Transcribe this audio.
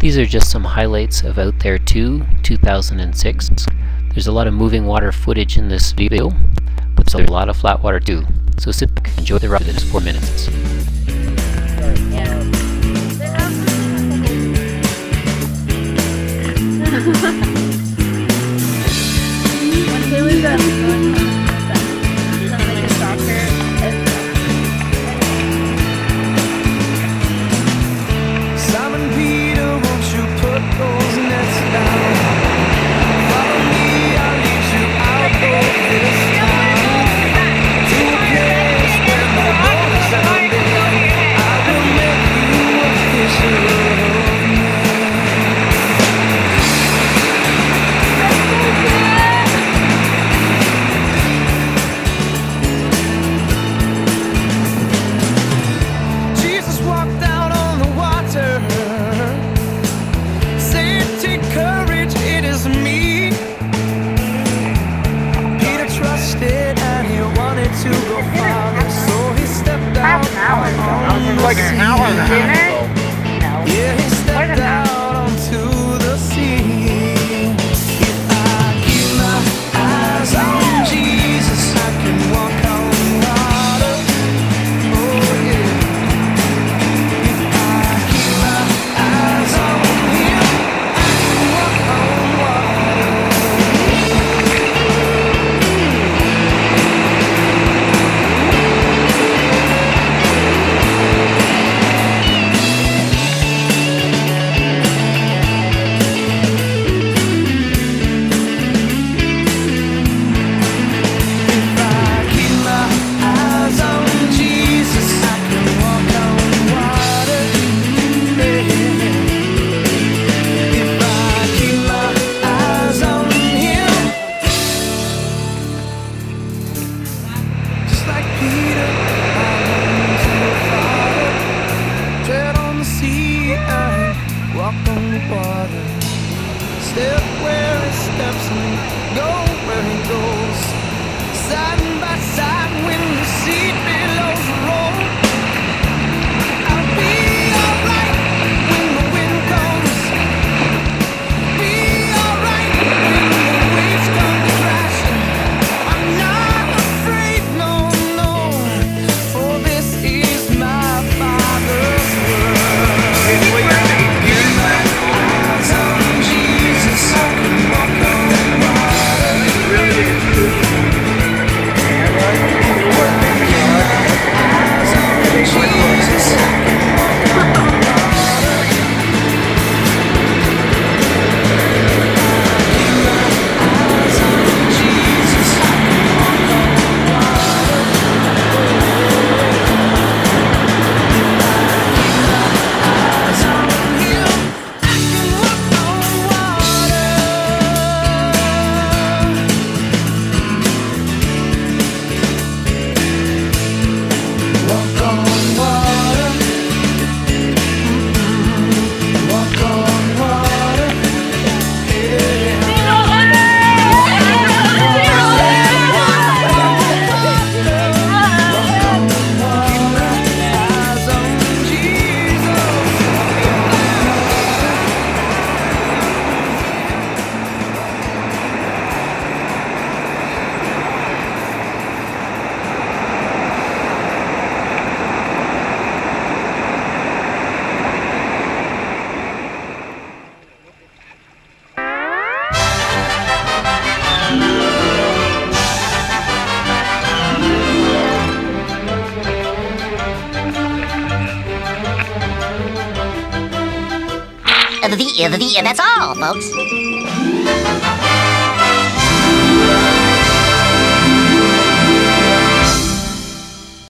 These are just some highlights of Out There 2, 2006. There's a lot of moving water footage in this video, but there's a lot of flat water too. So sit back and enjoy the ride of the next 4 minutes. Like an hour and a half. No. Yeah, he stepped out onto the sea. If I keep my eyes on Jesus, I can walk on water. Oh yeah. If I keep my eyes on Him, I can walk on water. Step where he steps and go where he goes. Side by side when the sea billows roll. I'll be alright when the wind comes. Be alright when the waves come crashing. I'm not afraid, no, no, for this is my Father's word. That's all, folks.